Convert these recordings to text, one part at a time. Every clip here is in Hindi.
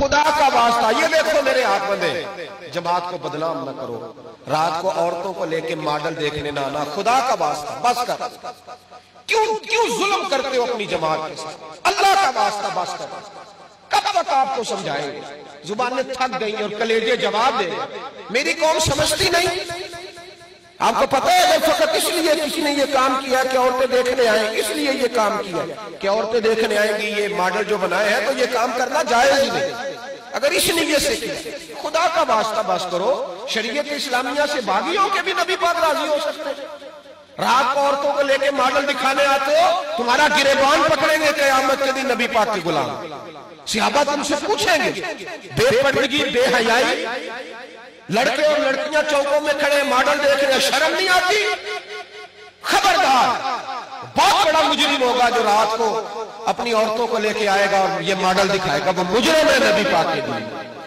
खुदा का वास्ता, ये देखो मेरे हाथ बंदे, जमात को बदनाम न करो, रात को औरतों को लेके मॉडल देखने ना आना, खुदा का वास्ता बस कर। क्यों क्यों जुल्म करते हो अपनी जमात के साथ? अल्लाह का वास्ता बस कर। कब तक आपको समझाएंगे? जुबानें थक गई और कलेजे जवाब दे। मेरी कौम समझती नहीं। आपको पता है फकत इसलिए किसी ने ये काम किया कि औरतें देखने आए, इसलिए ये काम किया कि औरतें देखने आएंगी, ये मॉडल जो बनाए हैं तो ये काम करना जायज ही नहीं। अगर इस नीयत से किया, खुदा का वास्ता बस करो। शरीयत इस्लामिया से बागियों के भी नबी पाक राजी हो सकते हैं। रात को औरतों को लेके मॉडल दिखाने आते हो, तुम्हारा गिरेबान पकड़ेंगे क़यामत के दिन नबी पाक के गुलाम। सहाबा तुमसे पूछेंगे, बेपर्दगी बेहयाई, लड़के और लड़कियां चौकों में खड़े मॉडल देख रहे, शर्म नहीं आती? खबरदार, बहुत बड़ा मुजरिम होगा जो रात को अपनी औरतों को लेके आएगा और ये मॉडल दिखाएगा, वो मुजरिम है नबी पाक के दिन।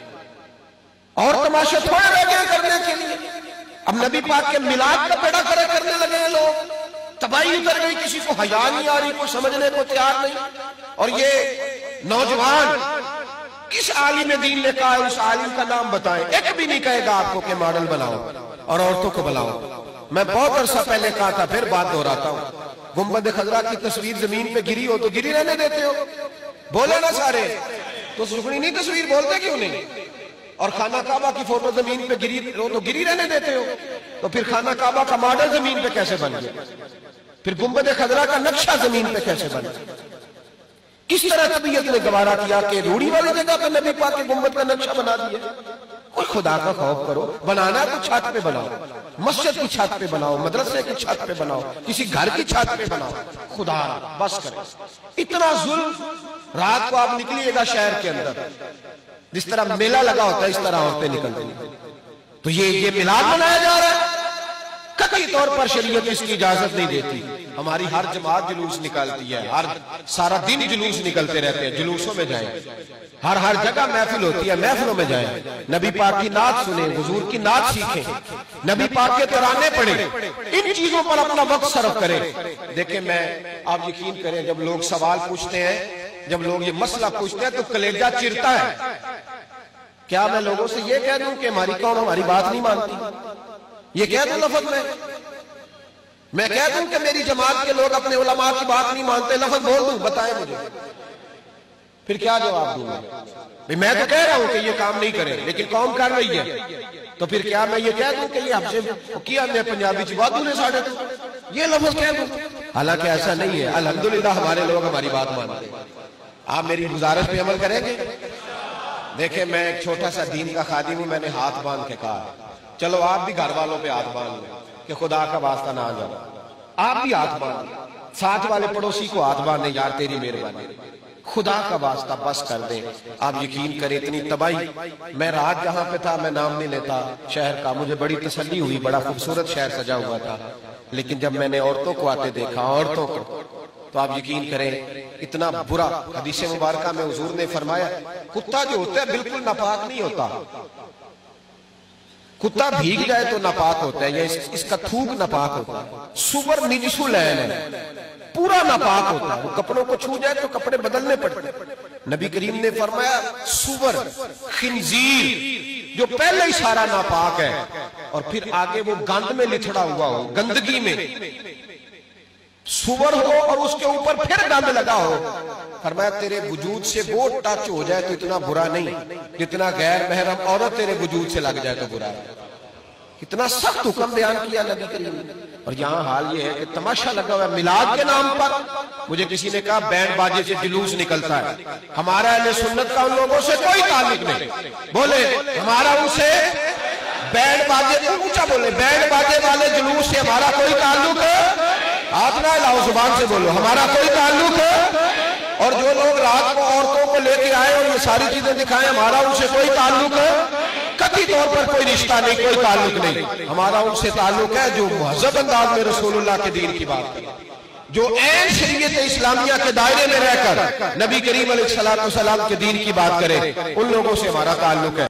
और तमाशे थोड़े रह गए करने के लिए। अब नबी पाक के मिलाद का बेड़ा खड़ा करने लगे हैं लोग। तबाही उतर गई, किसी को हया नहीं आ रही, कोई समझने को तैयार नहीं। और ये नौजवान किस आलिम दीन ने कहा, उस आलिम का नाम बताएं। एक भी नहीं कहेगा आपको कि मॉडल बनाओ और औरतों को बनाओ। मैं बहुत अरसा पहले कहा था, फिर बात दोहराता हूं, गुंबद खजरा की तस्वीर जमीन पे गिरी हो तो गिरी रहने देते हो? बोले ना सारे, तो सुखनी नहीं तस्वीर बोलते क्यों नहीं? और खाना काबा की फोटो जमीन पे गिरी हो तो गिरी रहने देते हो? तो फिर खाना काबा का मॉडल जमीन पे कैसे बन गया? फिर गुंबद खजरा का नक्शा जमीन पे कैसे बन गया? किस तरह तबीयत ने गवारा किया कि रूढ़ी वाली जगह पे नबी पाक के गुंबद का नक्शा बना दिया? कोई खुदा का खौफ करो। बनाना तो छत पे बनाओ, मस्जिद की छत पे बनाओ, मदरसे की छत पे बनाओ, किसी घर की छत पे बनाओ। खुदा बस करें। इतना जुल्म। रात को आप निकलिएगा शहर के अंदर, जिस तरह मेला लगा होता है इस तरह औरतें निकलती। तो ये मिलाद मनाया जा रहा है। कतई तौर पर शरीयत इसकी इजाजत नहीं देती। हमारी हर जमात जुलूस निकालती है, हर सारा दिन जुलूस निकलते रहते हैं। जुलूसों में जाएं, हर जगह महफिल होती है, महफिलों में जाएं, नबी पाक की नात सुने, हुजूर की नात सीखें, नबी पाक के तराने पढ़ें, इन चीजों पर अपना वक्त सर्फ करें। देखें, मैं आप यकीन करें, जब लोग सवाल पूछते हैं, जब लोग ये मसला पूछते हैं तो कलेजा चिरता है। क्या मैं लोगों से ये कह दूं कि हमारी कौम हमारी बात नहीं मानती? ये कह दूं लफ्ज में? मैं कह दूं कि मेरी जमात के लोग अपने उलमा की बात नहीं मानते, लफ्ज बोल दूं? बताएं मुझे, फिर क्या जवाब दूंगा? भाई मैं तो कह रहा हूं कि ये काम नहीं करे, लेकिन कौम कर रही है, तो फिर क्या मैं ये कह दूं कि ये हमसे किया मैं पंजाबी च वादू ने साढ़े तो ये लफ्ज कह दूं? हालांकि ऐसा नहीं है। अल्हम्दुलिल्लाह हमारे लोग हमारी बात मानते हैं। आप मेरी गुजारिश पे अमल करेंगे? देखे, मैं एक छोटा सा दीन का खादिम हूं, मैंने हाथ बांध के कहा, चलो आप भी घर वालों पे हाथ बांध लें कि खुदा का वास्ता ना आ जाओ। आप भी हाथ बांध, साथ वाले पड़ोसी को हाथ बांधे, यार तेरी मेहरबानी, खुदा का वास्ता बस कर दें। आप यकीन करें, इतनी तबाही। मैं रात जहां पे था, मैं नाम नहीं लेता शहर का, मुझे बड़ी तसल्ली हुई, बड़ा खूबसूरत शहर सजा हुआ था। लेकिन जब मैंने औरतों को आते देखा, औरतों को, तो आप यकीन करें इतना बुरा। हदीस मुबारका में हुजूर ने फरमाया, कुत्ता जो होता है बिल्कुल नापाक नहीं होता। कुत्ता भीग जाए तो नापाक होता है, या इसका थूक नापाक होता है। सुवर निजसुल है, पूरा नापाक होता है। वो कपड़ों को छू जाए तो कपड़े बदलने पड़ते। नबी करीम ने फरमाया, सुवर खिंजीर जो पहले ही सारा नापाक है, और फिर आगे वो गंद में लिथड़ा हुआ हो, गंदगी में सुवर हो और उसके ऊपर फिर गंद लगा हो। फरमाया, तेरे वजूद से वो टच हो जाए तो इतना बुरा नहीं, जितना गैर महरम औरत तेरे वजूद से लग जाए तो बुरा है। कितना सख्त हुक्म बयान किया नबी करीम ने। और यहाँ हाल ये है कि तमाशा लगा हुआ है मिलाद के नाम पर। मुझे किसी ने कहा बैंड बाजे से जुलूस निकलता है। हमारा अहले सुन्नत का उन लोगों से कोई ताल्लुक नहीं। बोले हमारा उनसे बैंड बाजे, ऊंचा बोले, बैंड बाजे वाले जुलूस से हमारा कोई ताल्लुक है? हाथ ना हिलाओ, जुबान से बोलो, हमारा कोई ताल्लुक है? और जो लोग रात को औरतों को लेके आए और ये सारी चीजें दिखाएं, हमारा उनसे कोई ताल्लुक है? कभी तौर पर कोई रिश्ता नहीं, कोई ताल्लुक नहीं। हमारा उनसे ताल्लुक है जो महज़ब अंदाज में रसूलुल्लाह के दीन की बात करे, जो ऐन शरीयत इस्लामिया के दायरे में रहकर नबी करीम अलैहिस्सलातु वस्सलाम के दीन की बात करे, उन लोगों से हमारा ताल्लुक है।